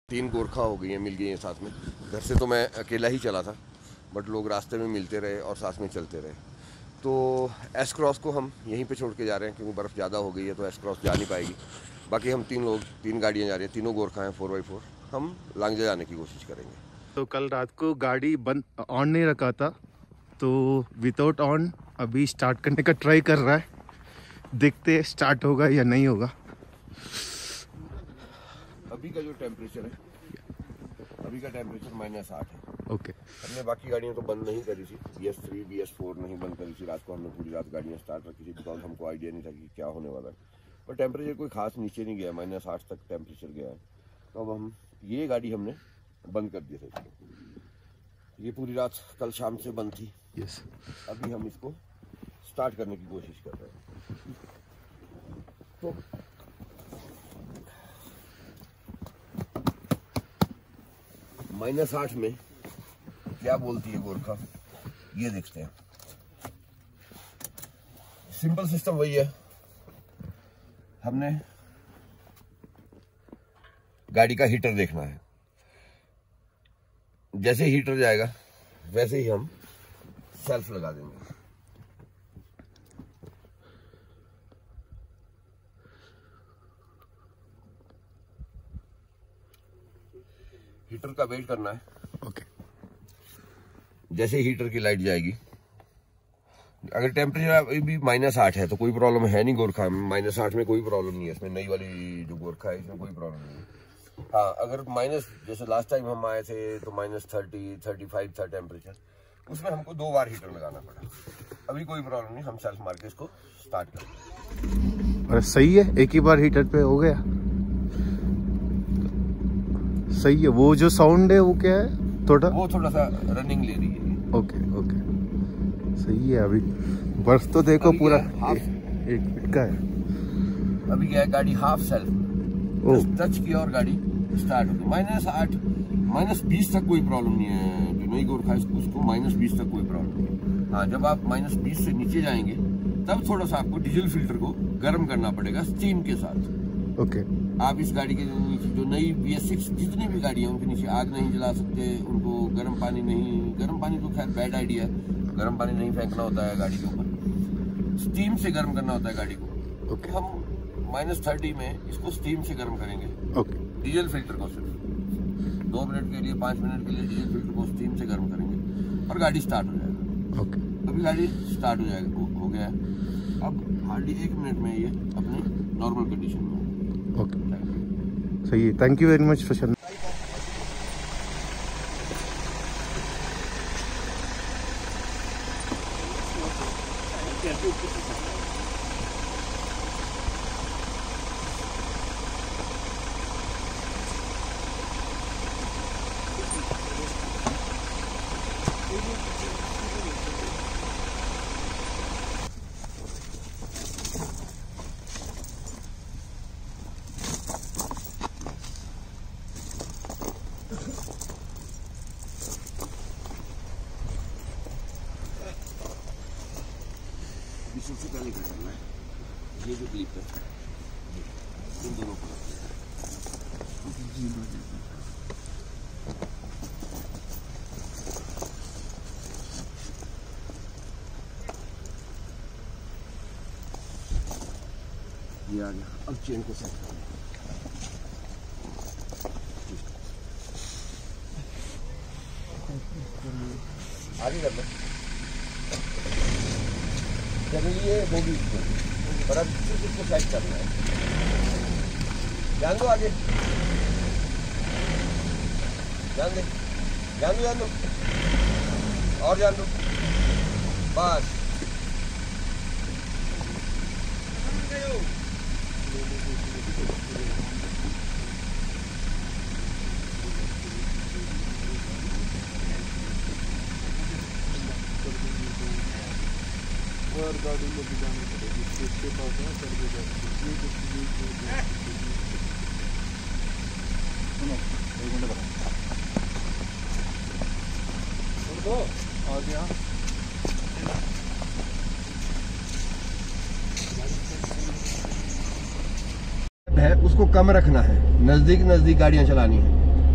3 गोरखा हो गई हैं, मिल गई हैं साथ में। घर से तो मैं अकेला ही चला था, बट लोग रास्ते में मिलते रहे और साथ में चलते रहे। तो एस क्रॉस को हम यहीं पे छोड़ के जा रहे हैं क्योंकि बर्फ़ ज़्यादा हो गई है, तो एस क्रॉस जा नहीं पाएगी। बाकी हम 3 लोग 3 गाड़ियाँ जा रही हैं, तीनों गोरखा हैं 4x4। हम लांगजा जाने की कोशिश करेंगे। तो कल रात को गाड़ी बंद ऑन नहीं रखा था, तो विदाउट ऑन अभी स्टार्ट करने का ट्राई कर रहा है। देखते हैं स्टार्ट होगा या नहीं होगा। अभी का जो टेम्परेचर है, अभी का टेम्परेचर -8 है। ओके। हमने बाकी गाड़ियाँ तो बंद नहीं करी थी, BS3 BS4 नहीं बंद करी थी। रात को हमने पूरी रात गाड़ियाँ स्टार्ट रखी थी बिकॉज हमको आइडिया नहीं था कि क्या होने वाला है। पर टेम्परेचर कोई खास नीचे नहीं गया, -8 तक टेम्परेचर गया है। तो अब हम ये गाड़ी हमने बंद कर दी थी। ये पूरी रात कल शाम से बंद थी। यस। अभी हम इसको स्टार्ट करने की कोशिश कर रहे हैं। तो -8 में क्या बोलती है गोरखा, ये देखते हैं। सिंपल सिस्टम वही है, हमने गाड़ी का हीटर देखना है। जैसे हीटर जाएगा वैसे ही हम सेल्फ लगा देंगे। हीटर का वेट करना है। ओके। जैसे हीटर की लाइट जाएगी, अगर टेम्परेचर अभी भी -8 है तो कोई प्रॉब्लम है नहीं गोरखा में। -8 में कोई प्रॉब्लम नहीं है इसमें, नई वाली जो गोरखा है इसमें कोई प्रॉब्लम नहीं है। हाँ, अगर जैसे लास्ट टाइम हम आए थे तो -30 35 था टेम्परेचर, उसमें हमको 2 बार हीटर लगाना पड़ा। अभी कोई प्रॉब्लम नहीं, हम सेल्फ मार के इसको स्टार्ट करें। अरे सही है, एक ही बार हीटर पे हो गया। सही है। वो जो साउंड है वो क्या है? वो थोड़ा सा रनिंग ले रही है। ओके ओके, सही है। अभी बर्फ तो देखो पूरा एक फीट का है। अभी क्या है, गाड़ी हाफ सेल्फ टच की और गाड़ी स्टार्ट होगी। -8 -20 तक कोई प्रॉब्लम नहीं है। जो नई गोरखा है उसको -20 तक कोई प्रॉब्लम नहीं है। हाँ, जब आप -20 से नीचे जाएंगे तब थोड़ा सा आपको डीजल फिल्टर को गर्म करना पड़ेगा स्टीम के साथ। ओके। आप इस गाड़ी के नीचे जो नई BS6 जितनी भी गाड़ी है उनके नीचे आग नहीं जला सकते, उनको गर्म पानी तो खैर बैड आइडिया है। गर्म पानी नहीं फेंकना होता है गाड़ी के ऊपर, स्टीम से गर्म करना होता है गाड़ी को। ओके। हम -30 में इसको स्टीम से गर्म करेंगे। ओके। डीजल फिल्टर को सिर्फ 2 मिनट के लिए 5 मिनट के लिए डीजल फिल्टर को स्टीम से गर्म करेंगे और गाड़ी स्टार्ट हो जाएगा। ओके। अभी गाड़ी स्टार्ट हो जाएगा, हो गया है। अब हार्डली 1 मिनट में ये अपनी नॉर्मल कंडीशन में होगा। ओके, सही है। Thank you very much for सबसे पहले क्या करना है, ये जो क्लिप है इन दोनों को ये आ गया। अब चेन को सेट करना है। आगे करना चलिए, वो भी पर अब सिर्फ इसको सेट करना है। जान दो आगे, जान दो और जान दो, बस। और गाड़ी में भी जानी पड़ेगी, इसके पास है कर दे जाएगी। आ गया। है उसको कम रखना है, नजदीक गाड़ियां चलानी है।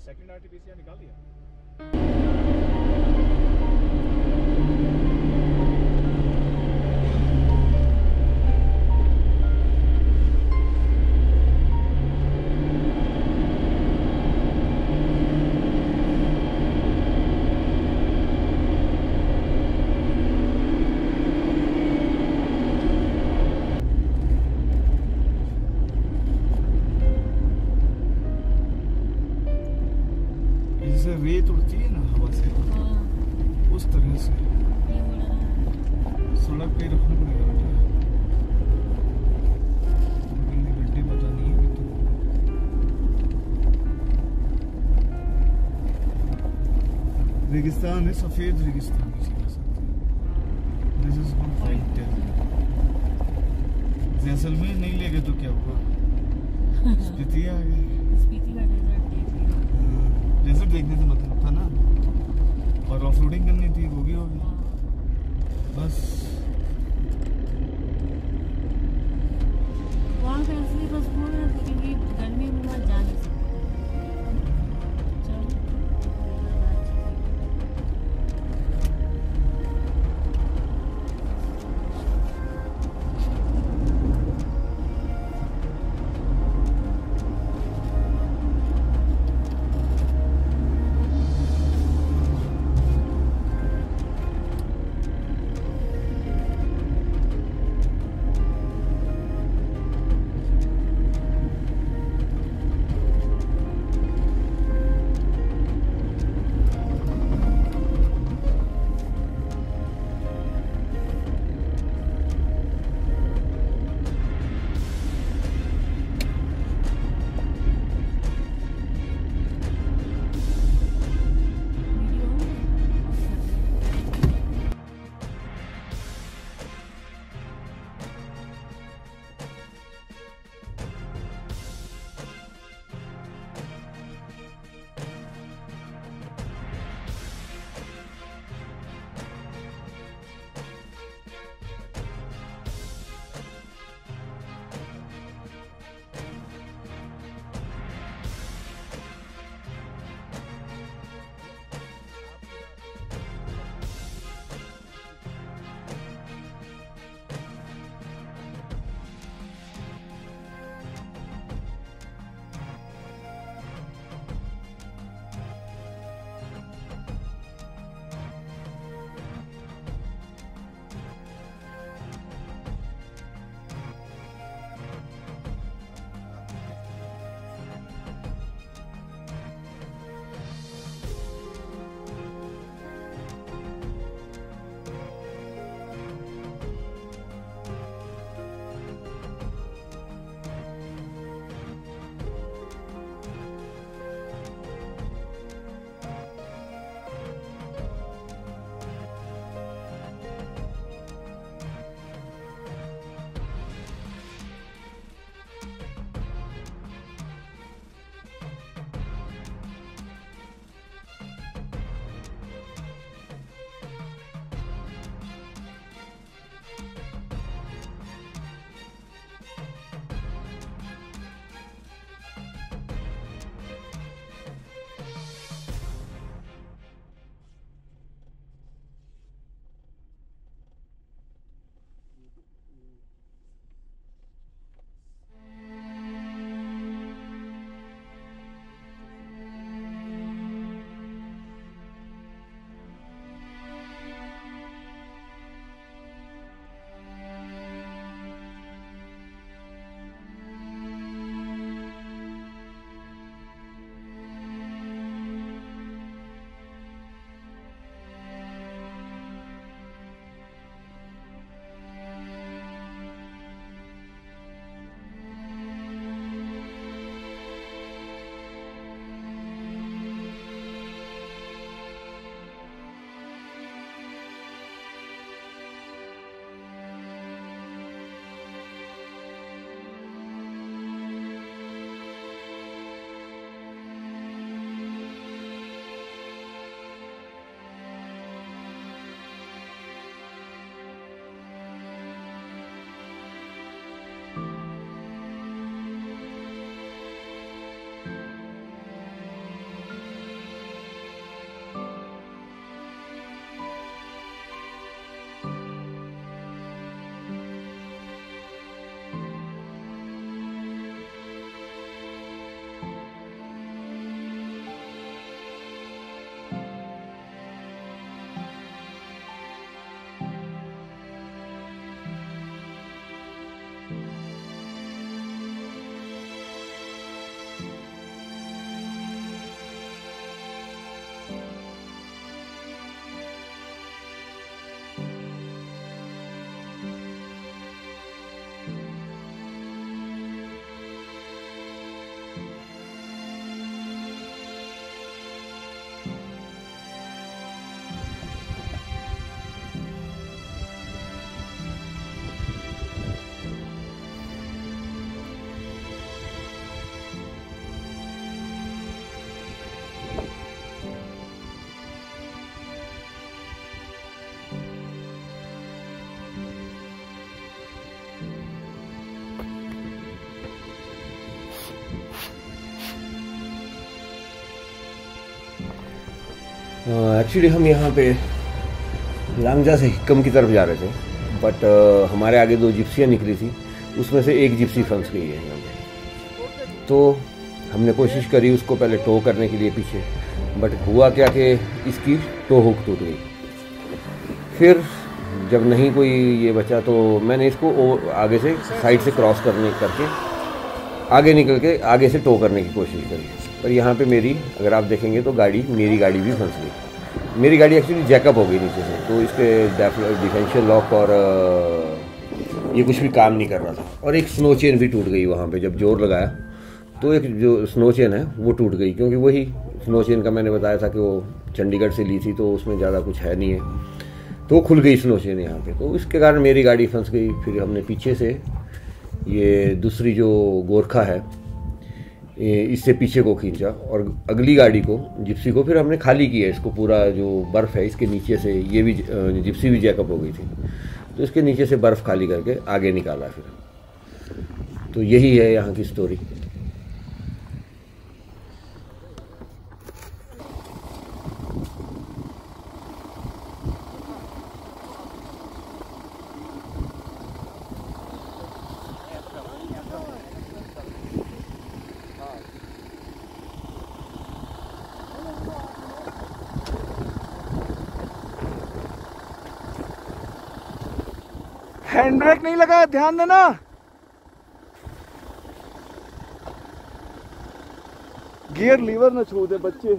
सेकंड आरटीपीसीआर निकाल दिया? रेत उड़ती है ना हवा से, उस तरह से सड़क पे रखना पड़ेगा बेटा। लेकिन गड्ढे पता नहीं है तो रेगिस्तान है, सफेद रेगिस्तान इसे कह सकते हैं। This is good fight. Jaisalmer नहीं ले गए तो क्या हुआ, स्पीति आ गए। डेजर्ट देखने से मतलब था ना, और ऑफ रोडिंग करनी थी, वो भी हो गई बस। वहाँ पे असली बस वो है क्योंकि गर्मी में वहाँ जा नहीं सकते। एक्चुअली हम यहाँ पे लांगजा से हिक्कम की तरफ जा रहे थे, बट हमारे आगे 2 जिप्सियाँ निकली थी, उसमें से एक जिप्सी फंस गई है यहाँ पे। तो हमने कोशिश करी उसको पहले टो करने के लिए पीछे, बट हुआ क्या कि इसकी टो हुक टूट गई। फिर जब नहीं कोई ये बचा तो मैंने इसको आगे से साइड से क्रॉस करके आगे निकल के आगे से टो करने की कोशिश करी, पर यहाँ पे अगर आप देखेंगे तो मेरी गाड़ी भी फंस गई। मेरी गाड़ी एक्चुअली जैकअप हो गई नीचे से, तो इसके डिफरेंशियल लॉक और ये कुछ भी काम नहीं कर रहा था। और एक स्नो चेन भी टूट गई वहाँ पे, जब जोर लगाया तो एक जो स्नो चेन है वो टूट गई, क्योंकि वही स्नो चेन का मैंने बताया था कि वो चंडीगढ़ से ली थी, तो उसमें ज़्यादा कुछ है नहीं है, तो खुल गई स्नो चेन यहाँ पे। तो इसके कारण मेरी गाड़ी फंस गई। फिर हमने पीछे से ये दूसरी जो गोरखा है इससे पीछे को खींचा और अगली गाड़ी को, जिप्सी को, फिर हमने खाली किया इसको। पूरा जो बर्फ़ है इसके नीचे से, ये भी जिप्सी भी जैकअप हो गई थी, तो इसके नीचे से बर्फ़ खाली करके आगे निकाला फिर। तो यही है यहाँ की स्टोरी। हैंड ब्रेक नहीं लगा, ध्यान देना। गियर लीवर न छू दे बच्चे।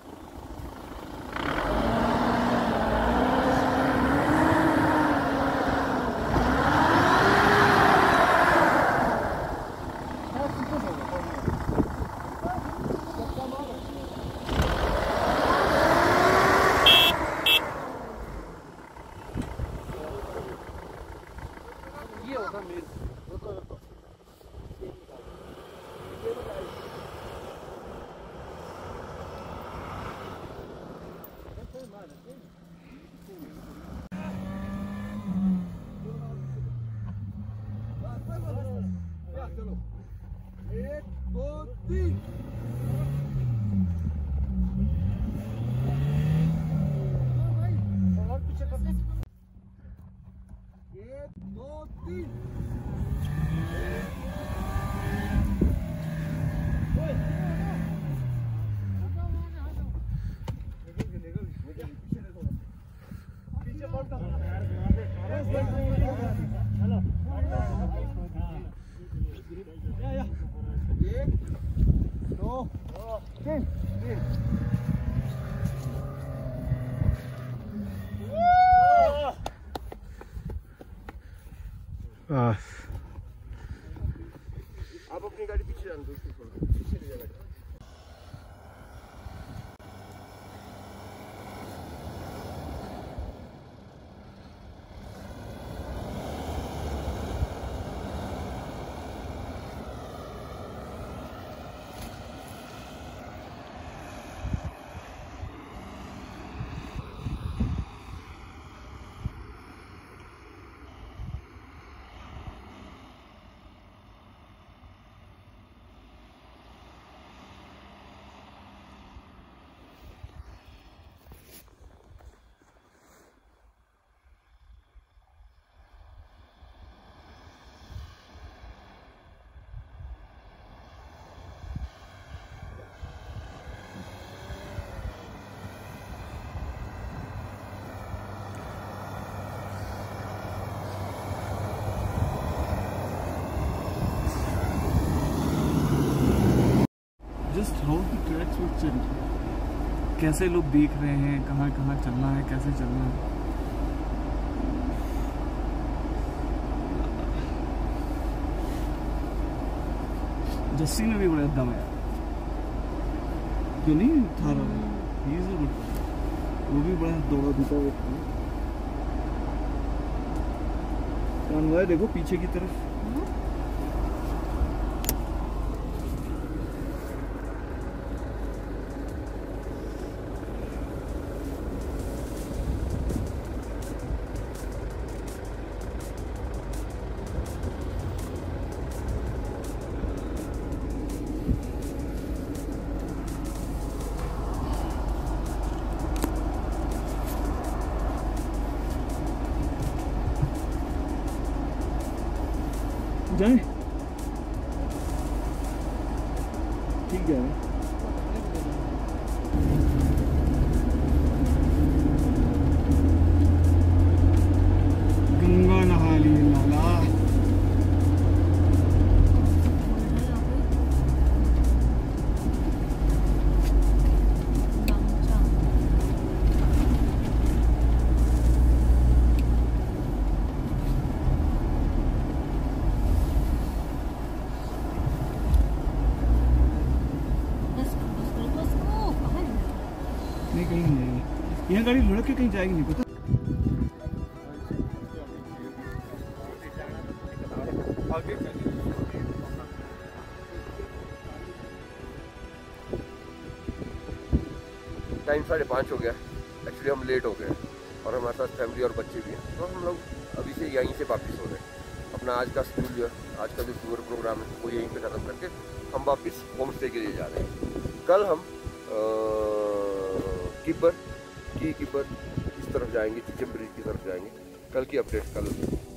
आप अपनी गाड़ी पीछे जान दो, पीछे ले जाना। Just how the tracks will change, कैसे लोग देख रहे हैं, कहाँ कहाँ चलना है, कैसे चलना है। जस्सी में भी बड़ा दम है, क्यों नहीं था रहा, वो भी बड़ा दौड़ा धूपा व्यक्ति है। कानवाय देखो पीछे की तरफ। जाए ठीक है। गंगा नहा ली लाला। नहीं कहीं नहीं जाएगी, यहाँ गाड़ी लुढ़क के कहीं जाएगी नहीं पता। टाइम 5:30 हो गया। एक्चुअली हम लेट हो गए और हमारे साथ फैमिली और बच्चे भी हैं, तो हम लोग अभी से यहीं से वापस हो रहे हैं। अपना आज का शेड्यूल जो है, आज का जो टूर प्रोग्राम है वो यहीं पे ख़त्म करके हम वापस होम स्टे के लिए जा रहे हैं। कल हम कीपर इस तरफ जाएंगे, चिचम ब्रिज की तरफ जाएंगे। कल की अपडेट कल।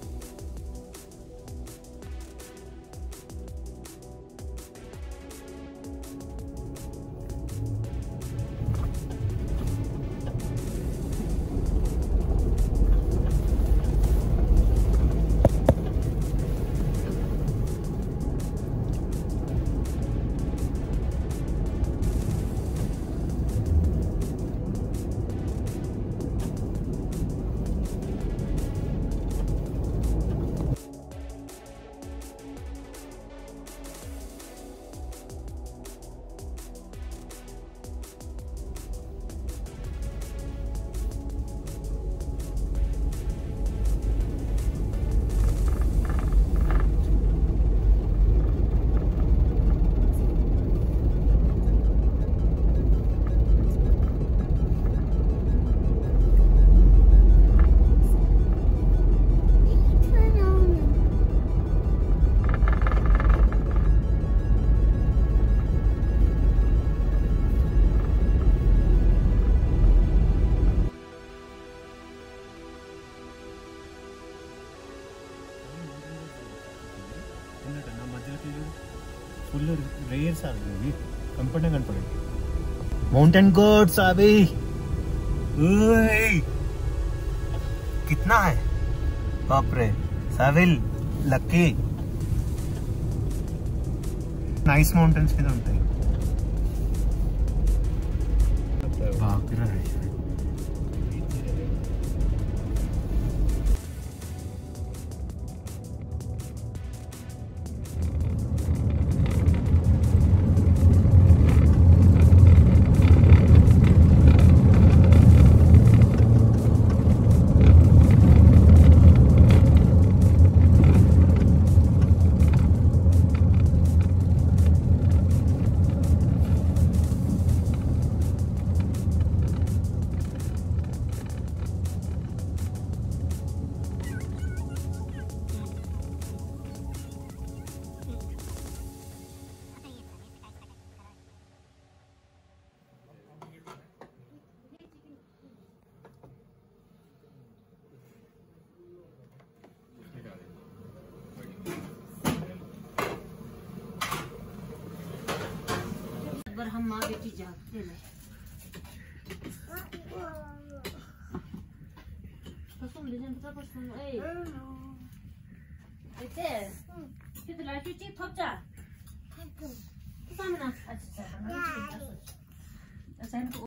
ఫుల్ రేర్స్ అవి కనపడే माउंटेन गोट्स अभी कितना है बाप रे साविल लक्की नाइस माउंटेन्स మీద ఉంటాయి बाप रे हम माँ बेटी जाते हैं कसम ले जान पसंद ए इथे किती लाईटची थोपचा सामना अच्छा अच्छा